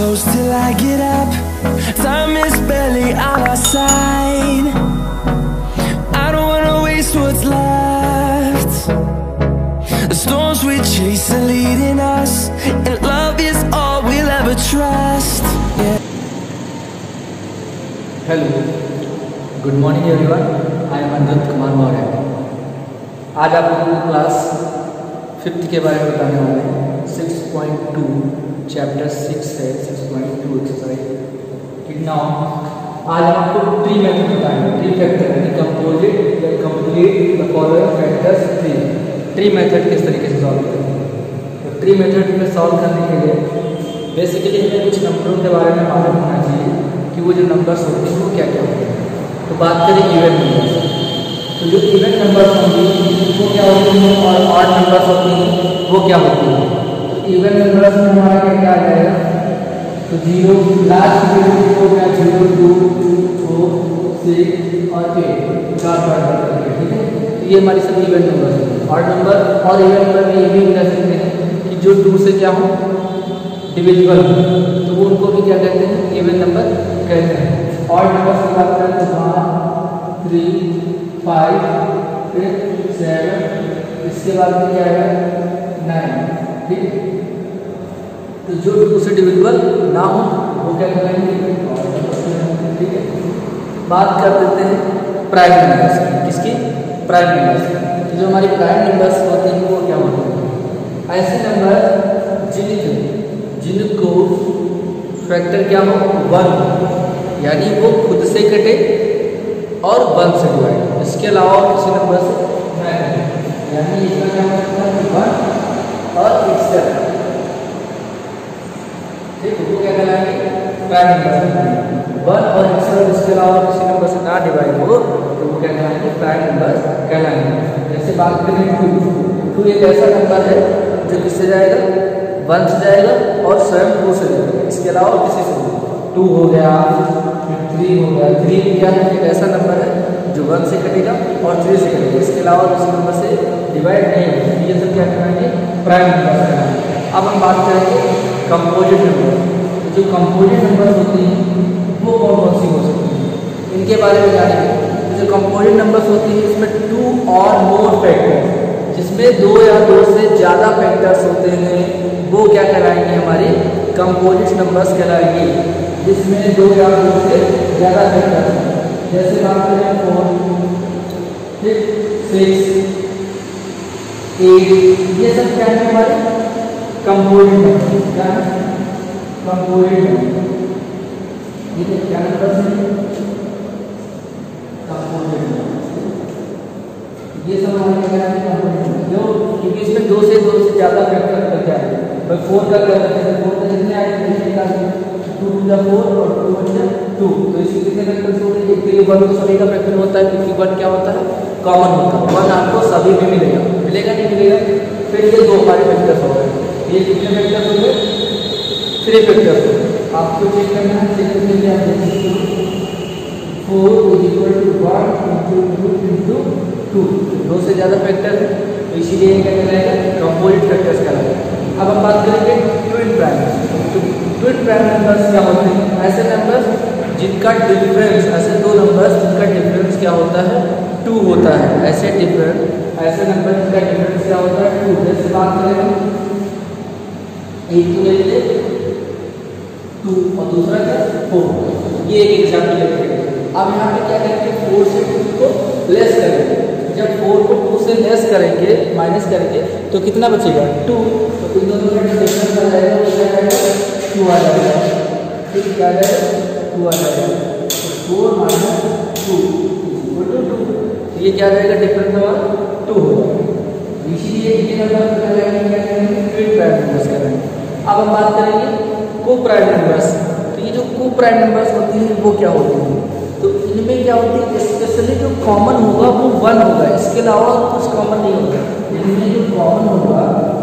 close till I get up. Time is barely on our side. I don't wanna waste what's left. The storms we chase are leading us, and love is all we'll ever trust. Yeah. Hello, good morning everyone. I am Anurudh maurya. आज आप लोगों को class 5th के बारे में बताने वाले हैं। 6.2 चैप्टर 6 है, 6.2 एक्सरसाइज। नाउ आज हम आपको ट्री मेथड बताएंगे। ट्री फैक्टर यानी कंपोजिट या complete the following factors tree method किस तरीके से सॉल्व करेंगे। तो ट्री मेथड में सॉल्व करने के लिए बेसिकली हमें कुछ नंबरों के बारे में मालूम होना चाहिए कि वो जो नंबर्स होते हैं वो क्या क्या होते हैं। तो बात करें इवन नंबर, तो जो इवन नंबर्स होंगी वो क्या होती हैं और ऑड नंबर्स होती हैं वो क्या होती हैं। तो इवन नंबर्स में हमारा क्या आ जाएगा, तो 0 लास्ट 0 हो गया, 0 2 4 6 और 8 4 बार, ठीक है। तो ये हमारी सब इवन नंबर्स हैं। ऑड नंबर और इवन नंबर में ये भी कह सकते हैं कि जो 2 से क्या हो डिविजिबल, तो वो उनको भी क्या कहते हैं, इवन नंबर कहते हैं। ऑड नंबर की बात करें तो 1 3 5 फिर 7, इसके बाद में क्या है 9, ठीक है। तो जो 2 से डिविजिबल ना हो वो क्या कहलाएंगे, ठीक है। बात कर देते हैं प्राइम नंबर्स, किसकी, प्राइम नंबर्स। तो जो हमारी प्राइम नंबर्स होते हैं वो क्या होते हैं, ऐसे नंबर जिनको फैक्टर क्या हो 1, यानी वो खुद से कटे और 1 से डिवाइड, इसके अलावा किसी नंबर से ना कटे, यानी इसका क्या होता है 1 और एक्स्ट्रा, ठीक है। वो क्या कहलाएंगे, प्राइम नंबर। 1 और एक्स्ट्रा इसके अलावा किसी नंबर से ना डिवाइड हो तो वो क्या कहलाएंगे, प्राइम नंबर कहलाएंगे। जैसे बात करें 2 एक ऐसा नंबर है जो किससे जाएगा, 1 से जाएगा और स्वयं 2 से जाएगा, इसके अलावा किसी से 2 हो गया, फिर 3 हो गया। 3 क्या है, एक ऐसा नंबर है जो 1 से कटेगा और 3 से कटेगा, इसके अलावा किसी नंबर से डिवाइड नहीं होगा। ये सब क्या कहलाएंगे, प्राइम नंबर कहलाएंगे। अब हम बात करेंगे कंपोजिट नंबर। जो कंपोजिट नंबर होते हैं वो कौन कौन सी हो सकती हैं, इनके बारे में जानेंगे। तो जो कंपोजिट नंबर्स होती हैं इसमें 2 और मोर फैक्टर, जिसमें 2 या 2 से ज़्यादा फैक्टर्स होते हैं वो क्या कहलाएंगे, हमारी कंपोजिट नंबर्स कहलाएंगे, जिसमें 2 या 2 से ज़्यादा फैक्टर्स हैं। जैसे बात करें 4 6 8, ये सब क्या है हमारे कंपोजिट नंबर, क्या है कंपोजिट नंबर। ये क्या नंबर है, कंपोजिट नंबर। ये सब हमारे क्या है कंपोजिट नंबर, जो क्योंकि इसमें 2 से ज़्यादा फैक्टर करके आए। भाई 4 का कर सकते हैं, 4 का कितने आए 2 to the 4 और 2 to the 2, तो इसके कितने फैक्टर्स होते हैं, एक 1 तो सभी का फैक्टर होता है, क्योंकि 1 क्या होता है, कॉमन होता है। 1 आपको सभी में मिलेगा नहीं मिलेगा। फिर ये 2 हमारे फैक्टर्स हो गए, ये कितने फैक्टर्स हो गए, 3 फैक्टर्स हो गए। आपको चेक करना है, चेक करने के लिए आप देख सकते हो 4 = 1 × 2 2 से ज़्यादा फैक्टर है, तो इसीलिए क्या कहलाएगा, कंपोजिट फैक्टर्स कहलाएगा। अब हम बात करेंगे ट्विन प्राइम। तो ट्विन प्राइम नंबर्स क्या होते हैं, ऐसे नंबर्स जिनका डिफरेंस, ऐसे 2 नंबर्स जिनका डिफरेंस क्या होता है 2 होता है, ऐसे नंबर जिनका डिफरेंस क्या होता है 2। जैसे बात करें एक तो ले लीजिए 2 और दूसरा क्या 4, ये एक एग्जाम्पल लेते हैं। अब यहाँ पे क्या करेंगे, 4 से 2 को लेस करेंगे। जब 4 को 2 से लेस करेंगे, माइनस करेंगे, तो कितना बचेगा 2, तो इन दोनों का डिफरेंस आ जाएगा, वो क्या आएगा 2 आ जाएगा, ठीक क्या आ जाएगा 2 आ जाएगा। तो 4 - 2 = 2, ये क्या आ जाएगा, डिफरेंस हमारा 2 होगा। इसीलिए ये नंबर क्या करेंगे, ट्विन प्राइम नंबर्स करेंगे। अब हम बात करेंगे को प्राइम नंबर्स। तो ये जो को प्राइम नंबर्स होती हैं वो क्या होती हैं, तो इनमें क्या होती है, स्पेशली जो कॉमन होगा वो 1 होगा, इसके अलावा कुछ कॉमन नहीं होगा। इनमें जो कॉमन होगा,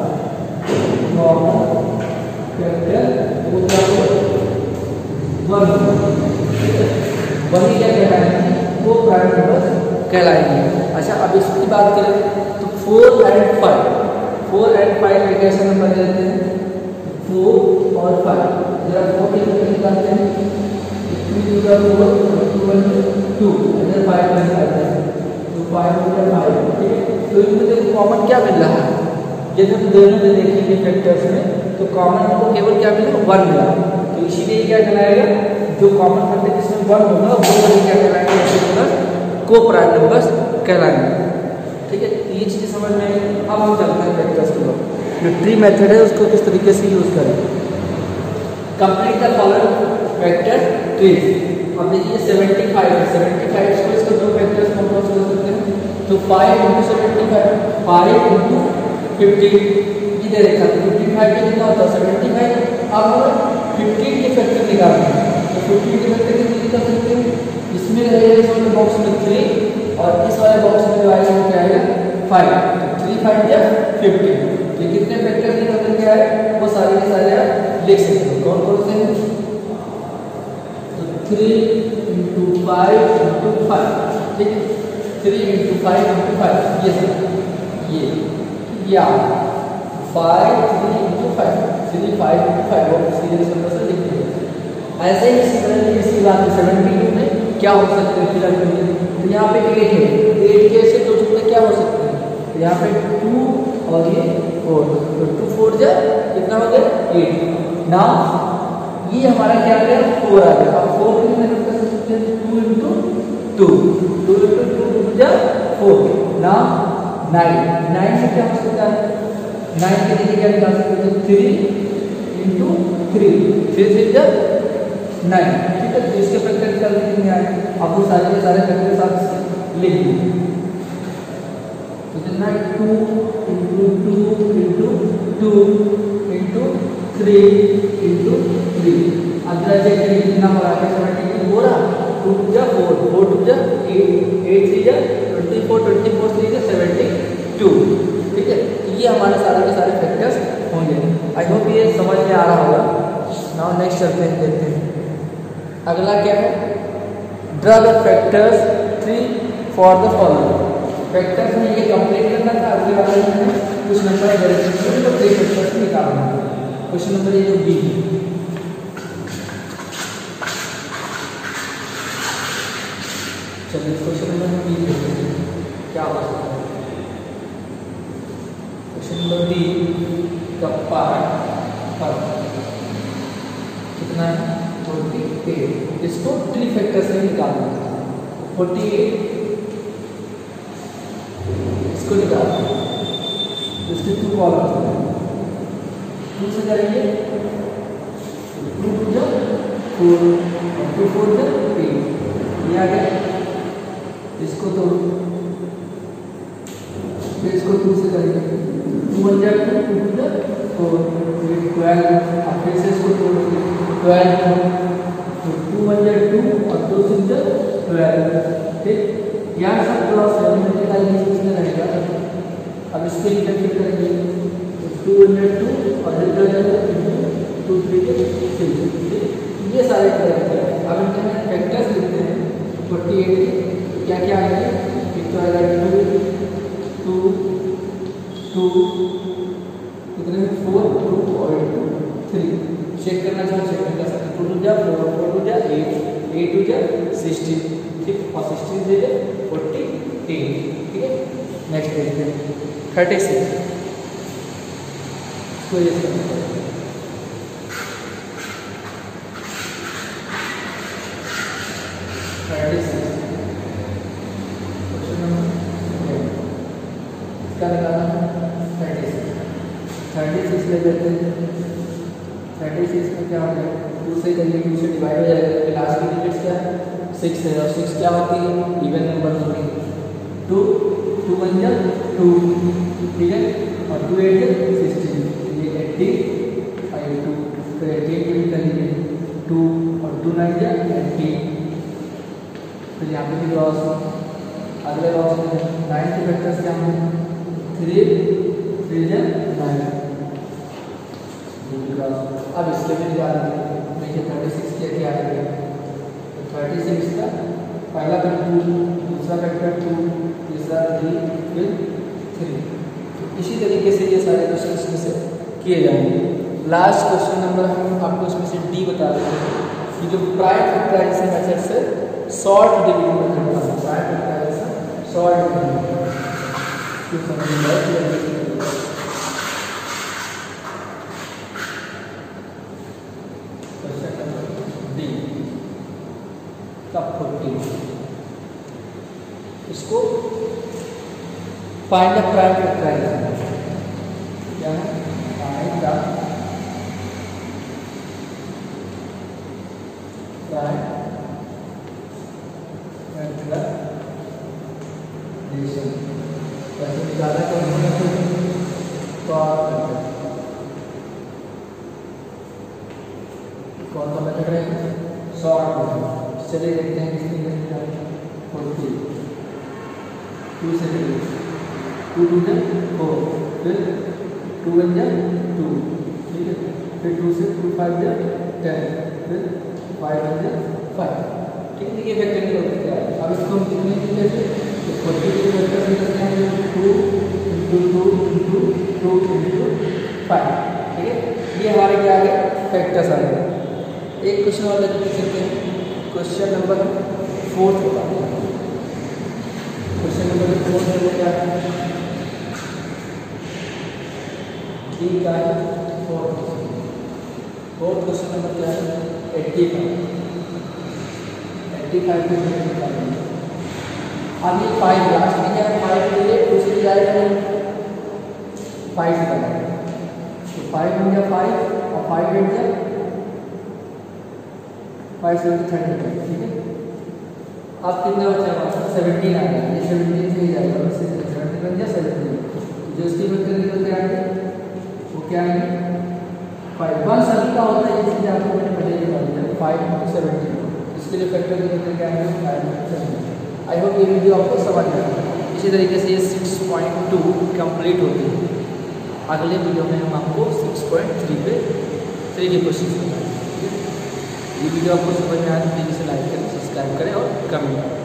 कॉमन फैक्टर वो क्या होगा 1 होगा, वही क्या कहलाएंगे, वो प्राइम नंबर्स कहलाएंगे। अच्छा, अब इसकी बात करें तो 4 और 5 एक ऐसा नंबर लेते हैं, 4 और 5 जरा 4 के फैक्टर निकालते हैं। 3 टू द 4 2 2 इधर 5 प्लस 5 है तो 5 हो गया 5। ठीक है, तो इनमें देखो कॉमन क्या मिल रहा है, यदि हम दोनों में देखेंगे फैक्टर्स में तो कॉमन हमको केवल क्या मिला 1 मिला। तो इसीलिए क्या कहलाएगा, जो कॉमन फैक्टर जिसमें 1 होगा वो वाले क्या कहलाएंगे, को प्राइम नंबर्स कहलाएंगे। ठीक है, तो ये चीज़ समझ में आई। अब हम चलते हैं फैक्टर्स की ओर। जो ट्री मेथड है उसको किस तरीके से यूज करें। Complete the following factor tree. अब देखिए 75 है, 75 को इसके दो फैक्टर्स कंपोज कर सकते हैं। तो 5 × 75 5 × 50 ये दे रखा है। 55 के कितना होता है 75। अब 15 के फैक्टर निकालते हैं तो 15 के फैक्टर कितने निकाल सकते हैं, इसमें रहेगा इस वाले बॉक्स में 3 और इस वाले बॉक्स में जो आएगा वो क्या आएगा 5। तो 3 5 या 50। तो कितने फैक्टर निकल कर के आए वो सारे के सारे आप लिख सकते हो। कौन कौन से हैं, तो 3 × 5 × 5। ठीक है, 3 × 5 × 5 ये सब या 5 3 × 5 3 5 × 5 और सीरीज नंबर से लिखते हैं। ऐसे ही इसी तरह की इसकी बात 72 में क्या हो सकते हैं फिलहाल तो यहाँ पे 8 है, 8 के से दो टुकड़े क्या हो सकते हैं, तो यहाँ पे 2 और ये 4 तो 2 4 जा कितना हो गया 8। ना ये हमारा क्या आ गया 4 आ गया। अब 4 कितने कर सकते हैं 2 × 2 2 × 2 जा 4 ना 9 से क्या हो सकता है 9 के लिए क्या निकाल सकते हैं 3 × 3 3 3 जा 9। ठीक है, तो इसके फैक्टर निकाल कितने आए, अब वो सारे के सारे फैक्टर साथ लिख दीजिए। तो कितना 2 × 2 × 2 × 3 × 3। अब जरा चेक करिए कितना हो रहा है 72 हो रहा 2 × 4 4 × 8 8 3 जा 24 24 3 जा 72। ठीक है, ये हमारे सारे के सारे फैक्टर्स होंगे। आई होप ये समझ में आ रहा होगा। नाउ नेक्स्ट चलते हैं, देखते हैं अगला क्या है, draw the factors tree for the following. Factors में ये कंप्लीट करना था। अगले वाले में कुछ नंबर वेरिएबल तो 3 फैक्टर्स निकालना है। क्वेश्चन नंबर ये जो बी चलिए क्वेश्चन नंबर बी देखते हैं क्या हो सकता है। क्वेश्चन नंबर बी का पार्ट कितना है 48। इसको 3 फैक्टर से निकालना है। 48 इसको निकालना है, इसके 2 कॉलम्स हैं। 2 से करेंगे 2 × 4 और 2 4 8 ये आ गया। इसको तो इसको 2 से करेंगे 2 1 जा 2 2 जा 4 12। अब फिर से इसको तोड़ेंगे 12 तो 2 1 जा 2 और 2 6 जा 12। ठीक, यहाँ सब क्रॉस है मल्टीप्लाई किसने रहेगा। अब इसके लिए फिर करेंगे 2 1 जा 2 और इधर जा 2 3 जा 6। ये सारे करेंगे। अब इनके में फैक्टर्स लिखते हैं 48 क्या क्या आएंगे, एक तो आएगा 2 2 कितने 4 2 और 3। चेक करना चाहो चेक कर सकते 2 2 जा 4 4 2 जा 8 8 2 जा 16। ठीक, और 16 दे दे 48। ठीक है, नेक्स्ट देखते हैं 36 तो ये क्या लगाना है 36 ले लेते हैं। 36 में क्या हो जाएगा 2 से करिए 2 से डिवाइड हो जाएगा। लास्ट की डिजिट्स क्या है 6 है और 6 क्या होती है इवन नंबर होती है। 2 2 1 जा 2 ठीक है और 2 8 जा 16 ये 80 और 2 फिर 18 भी करेंगे 2 और 2 9 जा 18। फिर यहाँ पे भी क्रॉस अगले बॉक्स में 9 के फैक्टर्स क्या होंगे 3 3 जा 9। अब इसके भी निकालेंगे। देखिए 36 क्या क्या आएगा तो 36 का पहला फैक्टर 2 दूसरा फैक्टर 2 तीसरा 3 फिर 3। तो इसी तरीके से ये सारे क्वेश्चन इसमें से किए जाएंगे। लास्ट क्वेश्चन नंबर हम आपको इसमें से डी बता देते हैं कि जो प्राइम फैक्टराइजेशन मेथड से शॉर्ट डिवीजन मेथड का प्राइम फैक्टराइजेशन शॉर्ट डिवीजन क्यों समझ तब 14 इसको फाइंड द प्राइम फैक्टराइजेशन क्या है फाइंड द प्राइम फैक्टराइजेशन कैसे निकाला तो कौन सा मेथड रहेगा शॉर्ट मेथड। चलिए देखते हैं किसकी मेथड 40 2 से 2 2 है 4 फिर 2 1 जा 2 ठीक है फिर 2 से 2 5 जा 10 फिर 5 1 जा 5 ठीक है। ये वेक्टर की होती है। अब इसको हम कितने लिखते हैं तो 40 के वेक्टर में करते हैं 2 × 2 × 2 × 5 ठीक है। ये हमारे क्या आ गए फैक्टर्स आ गए। एक क्वेश्चन और लेकर पूछ सकते हैं क्वेश्चन नंबर 4 होगा। क्वेश्चन नंबर 4 में क्या है डी का है 4 क्वेश्चन नंबर क्या है 85 पे अब ये 5 लास्ट में क्या है 5 के लिए दूसरी जाएगा 5 निकालेंगे तो 5 हो गया 5 और 5 बैठ गया 5 से 30 ठीक है। अब कितना बचा हमारा 17 आ गया ये 17 से ही जाएगा 17 बन गया 17 जो इसकी वेक्टर निकल के आएंगे वो क्या आएंगे 5 1 सभी का होता है ये चीज़ आपको मैंने पहले ही बता दिया 5 × 17 इसके लिए फैक्टर निकल के आएंगे 5 × 17। आई होप ये वीडियो आपको समझ में आएगा। इसी तरीके से ये 6.2 कंप्लीट होती है। अगले वीडियो में हम आपको 6.3 पे 3D क्वेश्चन बताएंगे। ये वीडियो आपको समझ में आए तो प्लीज़ इसे लाइक करें, सब्सक्राइब करें और कमेंट करें।